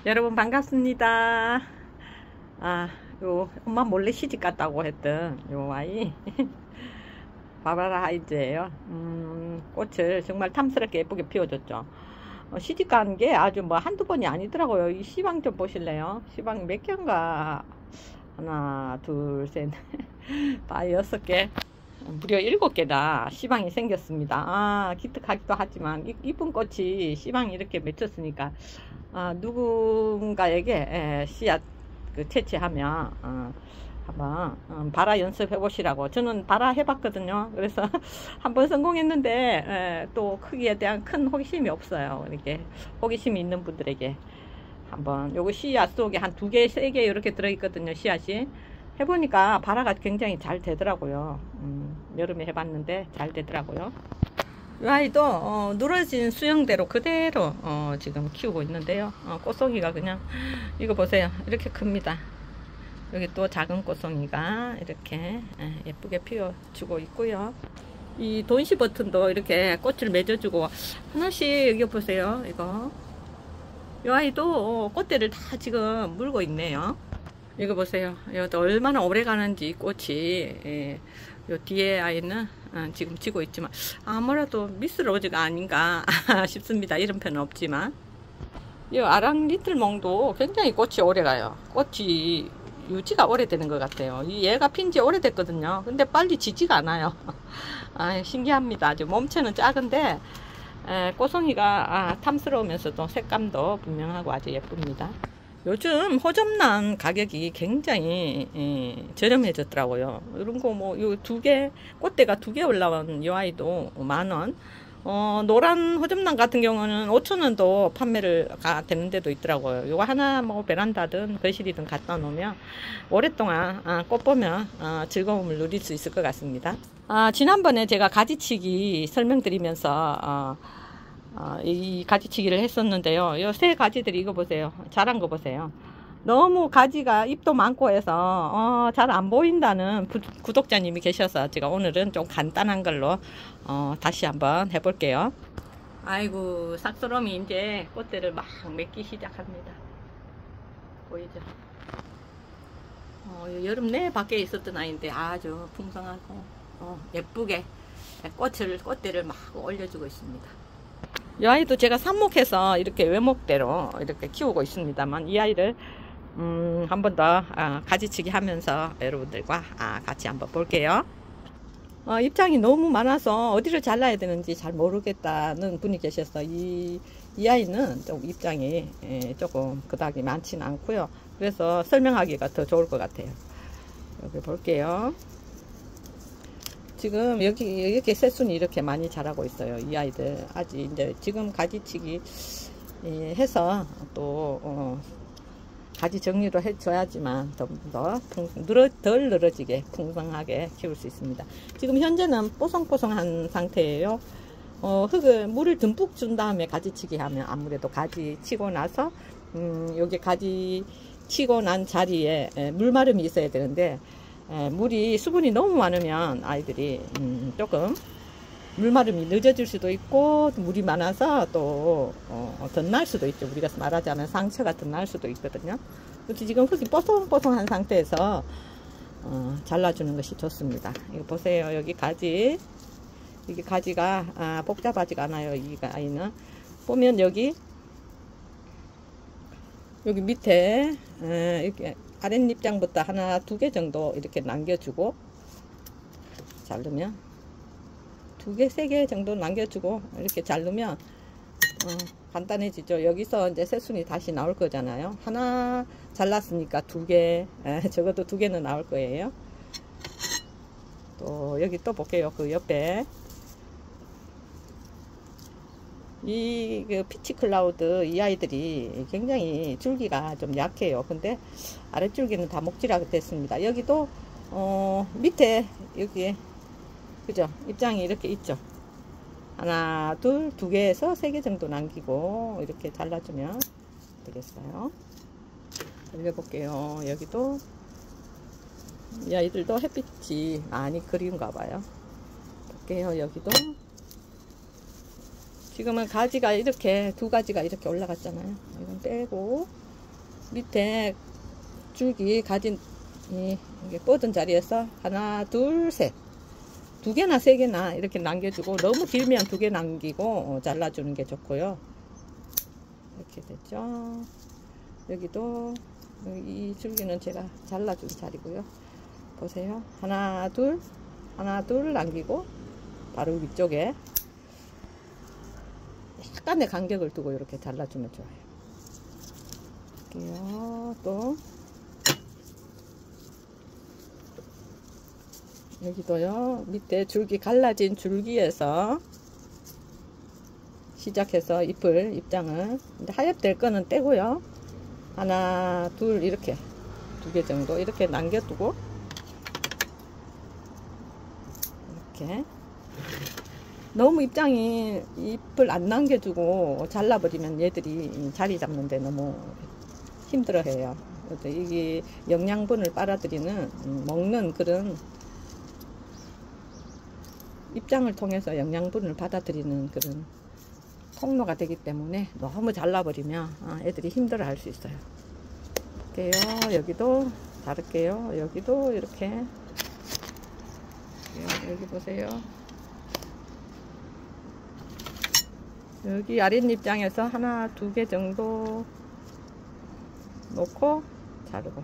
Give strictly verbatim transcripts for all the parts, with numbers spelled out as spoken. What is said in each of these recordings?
여러분 반갑습니다. 아, 요 엄마 몰래 시집 갔다고 했던 요 아이 바바라 하이즈예요. 음, 꽃을 정말 탐스럽게 예쁘게 피워줬죠. 어, 시집 간 게 아주 뭐 한두 번이 아니더라고요. 이 시방 좀 보실래요? 시방 몇 개인가? 하나, 둘, 셋, 다 여섯 개, 무려 일곱 개다 시방이 생겼습니다. 아, 기특하기도 하지만 이, 이쁜 꽃이 시방이 이렇게 맺혔으니까 아, 누군가에게 에, 씨앗 그 채취하면 어, 한번 음, 발화 연습해 보시라고. 저는 발화 해봤거든요. 그래서 한번 성공했는데 에, 또 크기에 대한 큰 호기심이 없어요. 이렇게 호기심이 있는 분들에게 한번 요거 씨앗 속에 한 두 개, 세 개 이렇게 들어있거든요. 씨앗이 해보니까 발화가 굉장히 잘 되더라고요. 음, 여름에 해봤는데 잘 되더라고요. 이 아이도 어, 누러진 수영대로 그대로 어, 지금 키우고 있는데요. 어, 꽃송이가 그냥 이거 보세요. 이렇게 큽니다. 여기 또 작은 꽃송이가 이렇게 예쁘게 피워주고 있고요. 이 돈시 버튼도 이렇게 꽃을 맺어주고 하나씩 여기 보세요. 이거 이 아이도 꽃대를 다 지금 물고 있네요. 이거 보세요. 이것도 얼마나 오래 가는지 꽃이. 예. 요 뒤에 아이는 어, 지금 지고 있지만 아무래도 미스 로즈가 아닌가 싶습니다. 이런 편은 없지만 이 아랑 리틀몽도 굉장히 꽃이 오래 가요. 꽃이 유지가 오래되는 것 같아요. 이 얘가 핀지 오래됐거든요. 근데 빨리 지지가 않아요. 아, 신기합니다. 아주 몸체는 작은데 에, 꽃송이가 아, 탐스러우면서도 색감도 분명하고 아주 예쁩니다. 요즘 호접란 가격이 굉장히 예, 저렴해졌더라고요. 이런 거 뭐 요 두 개 꽃대가 두 개 올라온 이 아이도 만 원. 어, 노란 호접란 같은 경우는 오천 원도 판매를 가 되는 데도 있더라고요. 요거 하나 뭐 베란다든 거실이든 갖다 놓으면 오랫동안 아, 꽃 보면 아, 즐거움을 누릴 수 있을 것 같습니다. 아, 지난번에 제가 가지치기 설명드리면서 어, 어, 이 가지치기를 했었는데요. 이 새 가지들이 이거 보세요. 자란 거 보세요. 너무 가지가 잎도 많고 해서 어, 잘 안 보인다는 부, 구독자님이 계셔서 제가 오늘은 좀 간단한 걸로 어, 다시 한번 해볼게요. 아이고, 삭스럼이 이제 꽃대를 막 맺기 시작합니다. 보이죠? 어, 여름 내 밖에 있었던 아이인데 아주 풍성하고 어, 예쁘게 꽃을 꽃대를 막 올려주고 있습니다. 이 아이도 제가 삽목해서 이렇게 외목대로 이렇게 키우고 있습니다만 이 아이를 음, 한 번 더 아, 가지치기 하면서 여러분들과 아, 같이 한번 볼게요. 어, 입장이 너무 많아서 어디를 잘라야 되는지 잘 모르겠다는 분이 계셔서 이, 이 아이는 좀 입장이 예, 조금 그닥이 많지는 않고요. 그래서 설명하기가 더 좋을 것 같아요. 여기 볼게요. 지금 여기 이렇게 새순이 이렇게 많이 자라고 있어요. 이 아이들 아직 이제 지금 가지치기 해서 또 어, 가지 정리로 해줘야지만 좀 더 늘어, 덜 늘어지게 풍성하게 키울 수 있습니다. 지금 현재는 뽀송뽀송한 상태예요. 어, 흙을 물을 듬뿍 준 다음에 가지치기 하면 아무래도 가지 치고 나서 음, 여기 가지 치고 난 자리에 물마름이 있어야 되는데 에, 물이 수분이 너무 많으면 아이들이 음, 조금 물마름이 늦어질 수도 있고 물이 많아서 또 어, 덧날 수도 있죠. 우리가 말하자면 상처가 덧날 수도 있거든요. 그래서 지금 흙이 뽀송뽀송한 상태에서 어, 잘라주는 것이 좋습니다. 이거 보세요. 여기 가지, 여기 가지가 아, 복잡하지가 않아요. 이 아이는 보면 여기 여기 밑에 에, 이렇게 아랫잎장부터 하나 두 개 정도 이렇게 남겨주고 자르면 두 개 세 개 정도 남겨주고 이렇게 자르면 어, 간단해지죠. 여기서 이제 새순이 다시 나올 거잖아요. 하나 잘랐으니까 두 개, 에, 적어도 두 개는 나올 거예요. 또 여기 또 볼게요. 그 옆에 이 그 피치 클라우드 이 아이들이 굉장히 줄기가 좀 약해요. 근데 아랫줄기는 다 목질하게 됐습니다. 여기도 어 밑에 여기에 그죠? 입장이 이렇게 있죠. 하나 둘 두 개에서 세 개 정도 남기고 이렇게 잘라주면 되겠어요. 올려볼게요. 여기도 이 아이들도 햇빛이 많이 그리운가 봐요. 볼게요. 여기도 지금은 가지가 이렇게 두 가지가 이렇게 올라갔잖아요. 이건 빼고 밑에 줄기 가진 이 이게 뻗은 자리에서 하나 둘 셋 두 개나 세 개나 이렇게 남겨주고, 너무 길면 두 개 남기고 어, 잘라주는 게 좋고요. 이렇게 됐죠. 여기도 이 줄기는 제가 잘라준 자리고요. 보세요. 하나 둘 하나 둘 남기고 바로 위쪽에 약간의 간격을 두고 이렇게 잘라주면 좋아요. 이렇게요. 또 여기도요. 밑에 줄기 갈라진 줄기에서 시작해서 잎을 입장을 하엽될 거는 떼고요. 하나 둘 이렇게 두 개 정도 이렇게 남겨두고, 이렇게 너무 입장이 잎을 안 남겨주고 잘라버리면 얘들이 자리 잡는데 너무 힘들어해요. 이게 영양분을 빨아들이는 먹는 그런 입장을 통해서 영양분을 받아들이는 그런 통로가 되기 때문에 너무 잘라버리면 애들이 힘들어 할 수 있어요. 볼게요. 여기도 자를게요. 여기도 이렇게. 여기 보세요. 여기 아랫입장에서 하나 두 개 정도 놓고 자르고,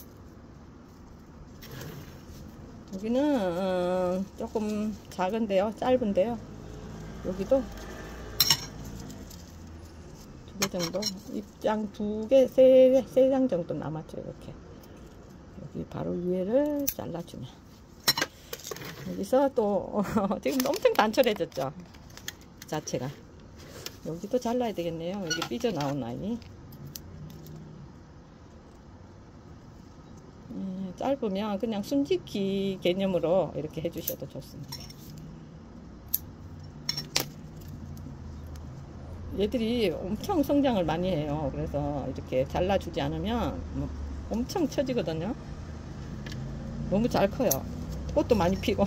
여기는 조금 작은데요, 짧은데요, 여기도 두 개 정도, 입장 두 개, 세, 세 장 정도 남았죠. 이렇게 여기 바로 위에를 잘라주면, 여기서 또 지금 엄청 단촐해졌죠, 자체가. 여기도 잘라야 되겠네요. 여기 삐져나온 아이. 음, 짧으면 그냥 순직기 개념으로 이렇게 해주셔도 좋습니다. 얘들이 엄청 성장을 많이 해요. 그래서 이렇게 잘라주지 않으면 엄청 처지거든요. 너무 잘 커요. 꽃도 많이 피고.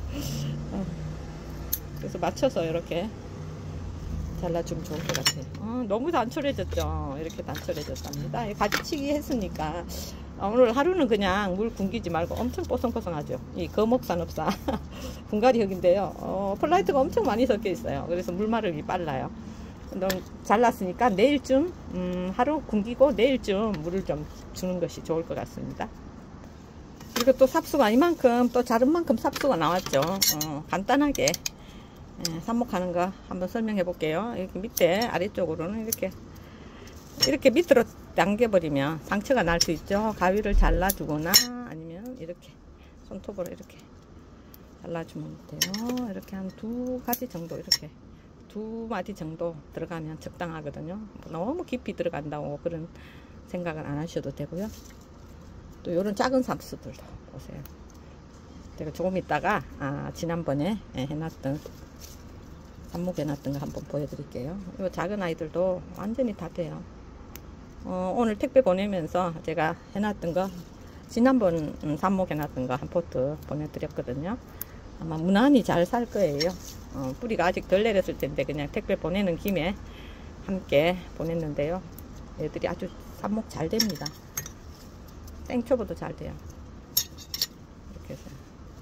그래서 맞춰서 이렇게 잘라주면 좋을 것 같아요. 어, 너무 단촐해졌죠. 이렇게 단촐해졌답니다. 가지치기 했으니까 오늘 하루는 그냥 물 굶기지 말고 엄청 뽀송뽀송하죠. 이 거목산업사 분갈이 흙인데요. 어, 폴라이트가 엄청 많이 섞여 있어요. 그래서 물 마르기 빨라요. 너무 잘랐으니까 내일쯤 음, 하루 굶기고 내일쯤 물을 좀 주는 것이 좋을 것 같습니다. 그리고 또 삽수가 이만큼 또 자른 만큼 삽수가 나왔죠. 어, 간단하게 예, 삽목하는 거 한번 설명해 볼게요. 이렇게 밑에 아래쪽으로는 이렇게 이렇게 밑으로 당겨버리면 상처가 날 수 있죠. 가위를 잘라주거나 아니면 이렇게 손톱으로 이렇게 잘라주면 돼요. 이렇게 한 두 가지 정도, 이렇게 두 마디 정도 들어가면 적당하거든요. 너무 깊이 들어간다고 그런 생각을 안 하셔도 되고요. 또 이런 작은 삽수들도 보세요. 제가 조금 있다가 아, 지난번에 해놨던 삽목해놨던 거 한번 보여드릴게요. 이 작은 아이들도 완전히 다 돼요. 어, 오늘 택배 보내면서 제가 해놨던 거, 지난번 음, 삽목해놨던 거 한 포트 보내드렸거든요. 아마 무난히 잘 살 거예요. 어, 뿌리가 아직 덜 내렸을 텐데 그냥 택배 보내는 김에 함께 보냈는데요. 애들이 아주 삽목 잘 됩니다. 생초보도 잘 돼요. 이렇게 해서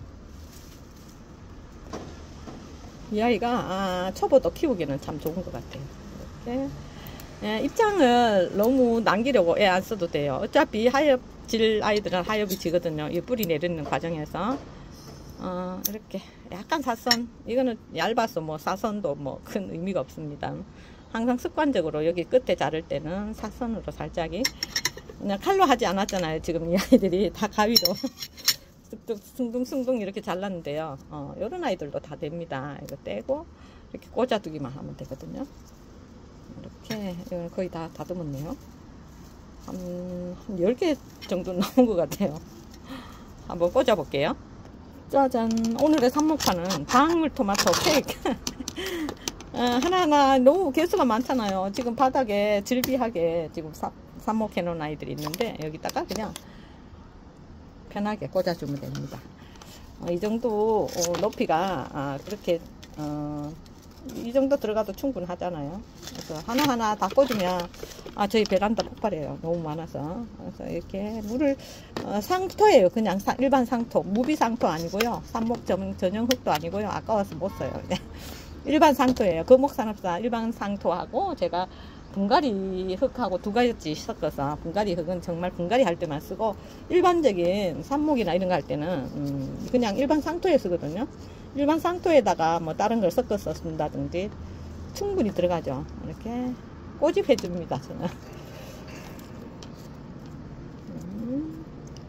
이 아이가 아, 초보도 키우기는 참 좋은 것 같아요. 이렇게 예, 입장을 너무 남기려고 애 안 써도 돼요. 어차피 하엽질 아이들은 하엽이 지거든요. 이 뿌리 내리는 과정에서 어, 이렇게 약간 사선, 이거는 얇아서 뭐 사선도 뭐 큰 의미가 없습니다. 항상 습관적으로 여기 끝에 자를 때는 사선으로 살짝이, 그냥 칼로 하지 않았잖아요. 지금 이 아이들이 다 가위로 숭둥숭둥 이렇게 잘랐는데요. 어, 이런 아이들도 다 됩니다. 이거 떼고 이렇게 꽂아두기만 하면 되거든요. 이렇게 이건 거의 다 다듬었네요. 한, 한 열 개 정도 나온 것 같아요. 한번 꽂아 볼게요. 짜잔, 오늘의 삽목하는 방울토마토 케이크. 어, 하나하나 너무 개수가 많잖아요. 지금 바닥에 질비하게 지금 삽, 삽목해 놓은 아이들이 있는데 여기다가 그냥 편하게 꽂아주면 됩니다. 어, 이 정도 어, 높이가 아, 그렇게 어, 이 정도 들어가도 충분하잖아요. 그래서 하나하나 다 꽂으면 아 저희 베란다 폭발해요. 너무 많아서. 그래서 이렇게 물을 어, 상토예요. 그냥 사, 일반 상토, 무비 상토 아니고요. 삽목 전용, 전용 흙도 아니고요. 아까워서 못 써요. 네. 일반 상토예요. 금옥산업사 일반 상토하고 제가 분갈이 흙하고 두 가지 섞어서, 분갈이 흙은 정말 분갈이 할 때만 쓰고 일반적인 삽목이나 이런 거 할 때는 음, 그냥 일반 상토에 쓰거든요. 일반 상토에다가 뭐 다른 걸 섞어서 쓴다든지 충분히 들어가죠. 이렇게 꼬집해 줍니다. 저는 음,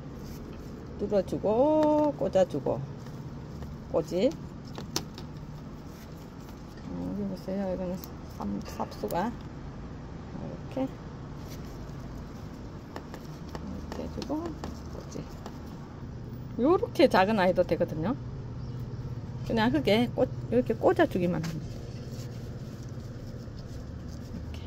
뚫어주고 꽂아주고 꼬집. 어, 여기 보세요. 이거는 삽수가 이렇게 이렇게 해주고 꼬집. 요렇게 작은 아이도 되거든요. 그냥 흙에 꽂, 이렇게 꽂아주기만 합니다. 이렇게.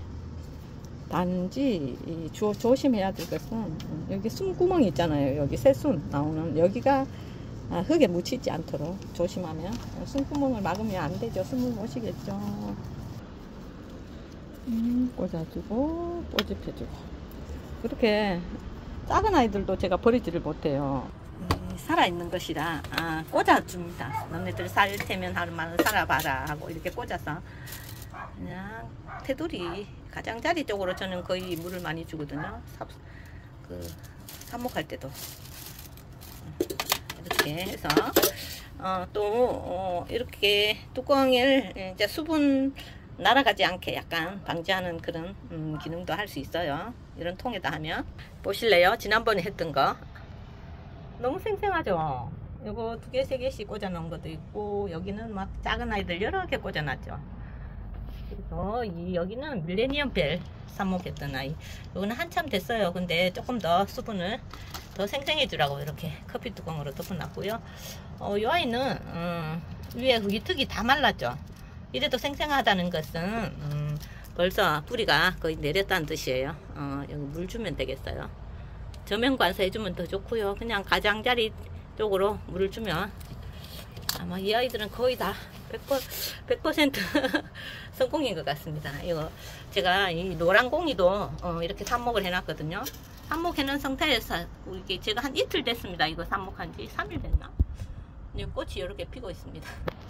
단지 이 조, 조심해야 될 것은 여기 숨구멍이 있잖아요. 여기 새순 나오는 여기가 아, 흙에 묻히지 않도록 조심하면, 숨구멍을 막으면 안 되죠. 숨을 못 쉬겠죠. 음, 꽂아주고 꼬집혀주고. 그렇게 작은 아이들도 제가 버리지를 못해요. 살아있는 것이라 아, 꽂아줍니다. 너네들 살 테면 하루만 살아봐라 하고 이렇게 꽂아서 그냥 테두리 가장자리 쪽으로 저는 거의 물을 많이 주거든요. 삽, 그 삽목할 때도 이렇게 해서 어, 또 어, 이렇게 뚜껑을 이제 수분 날아가지 않게 약간 방지하는 그런 음, 기능도 할 수 있어요. 이런 통에다 하면. 보실래요? 지난번에 했던 거 너무 생생하죠. 요거 두 개, 세 개씩 꽂아 놓은 것도 있고, 여기는 막 작은 아이들 여러 개 꽂아 놨죠. 그래서 이 여기는 밀레니엄 벨 삽목했던 아이. 요거는 한참 됐어요. 근데 조금 더 수분을 더 생생해 주라고 이렇게 커피 뚜껑으로 덮어 놨고요. 어, 요 아이는 음, 위에 위특이 다 말랐죠. 이래도 생생하다는 것은 음, 벌써 뿌리가 거의 내렸다는 뜻이에요. 어, 여기 물 주면 되겠어요. 저면 관사 해주면 더 좋고요. 그냥 가장자리 쪽으로 물을 주면 아마 이 아이들은 거의 다 백 퍼센트 성공인 것 같습니다. 이거 제가 이 노란 공이도 어 이렇게 삽목을 해놨거든요. 삽목해놓은 상태에서 이게 제가 한 이틀 됐습니다. 이거 삽목한 지 삼 일 됐나? 꽃이 이렇게 피고 있습니다.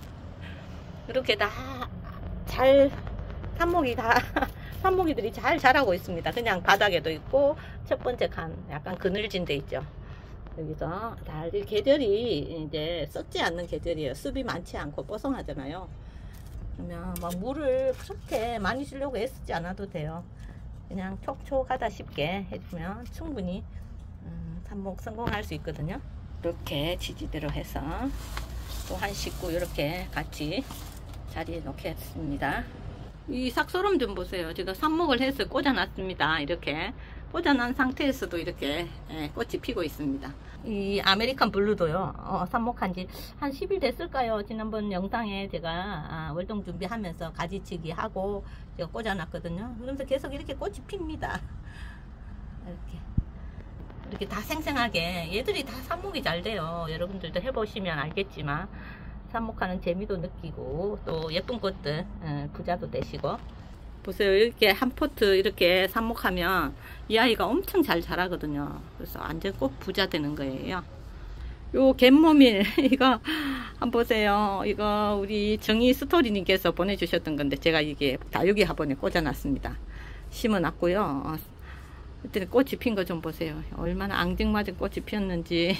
이렇게 다 잘 삽목이 다 삽목이들이 잘 자라고 있습니다. 그냥 바닥에도 있고, 첫 번째 칸 약간 그늘진 데 있죠. 여기서 다 계절이 이제 썩지 않는 계절이에요. 습이 많지 않고 뽀송하잖아요. 그러면 막 물을 그렇게 많이 주려고 애쓰지 않아도 돼요. 그냥 촉촉하다 싶게 해주면 충분히 음, 삽목 성공할 수 있거든요. 이렇게 지지대로 해서 또 한 식구 이렇게 같이 자리에 놓겠습니다. 이 삭소름 좀 보세요. 제가 삽목을 해서 꽂아놨습니다. 이렇게 꽂아놓은 상태에서도 이렇게 꽃이 피고 있습니다. 이 아메리칸 블루도요. 어, 삽목한 지 한 십 일 됐을까요? 지난번 영상에 제가 아, 월동 준비하면서 가지치기 하고 제가 꽂아놨거든요. 그러면서 계속 이렇게 꽃이 핍니다. 이렇게 이렇게 다 생생하게 얘들이 다 삽목이 잘 돼요. 여러분들도 해보시면 알겠지만 삽목하는 재미도 느끼고 또 예쁜 꽃들 부자도 되시고. 보세요. 이렇게 한 포트 이렇게 삽목하면 이 아이가 엄청 잘 자라거든요. 그래서 완전 꼭 부자 되는 거예요. 요 갯모밀 이거 한번 보세요. 이거 우리 정희 스토리님께서 보내주셨던 건데 제가 이게 다육이 화분에 꽂아놨습니다. 심어놨고요. 그때 꽃이 핀 거 좀 보세요. 얼마나 앙증맞은 꽃이 피었는지.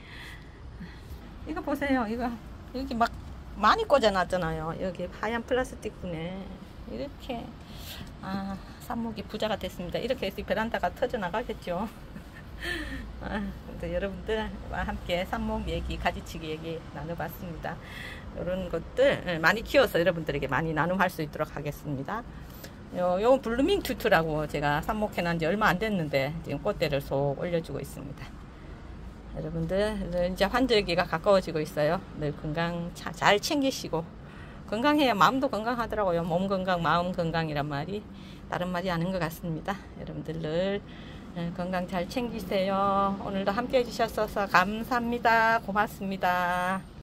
이거 보세요. 이거 여기 막 많이 꽂아놨잖아요. 여기 하얀 플라스틱 분에 이렇게 아 삽목이 부자가 됐습니다. 이렇게 해서 베란다가 터져 나가겠죠. 아, 여러분들과 함께 삽목 얘기, 가지치기 얘기 나눠봤습니다. 이런 것들 많이 키워서 여러분들에게 많이 나눔할 수 있도록 하겠습니다. 요, 요 블루밍 투투라고 제가 삽목해 난 지 얼마 안 됐는데 지금 꽃대를 속 올려주고 있습니다. 여러분들 이제 환절기가 가까워지고 있어요. 늘 건강 잘 챙기시고, 건강해야 마음도 건강하더라고요. 몸 건강, 마음 건강이란 말이 다른 말이 아닌 것 같습니다. 여러분들 늘 건강 잘 챙기세요. 오늘도 함께 해주셔서 감사합니다. 고맙습니다.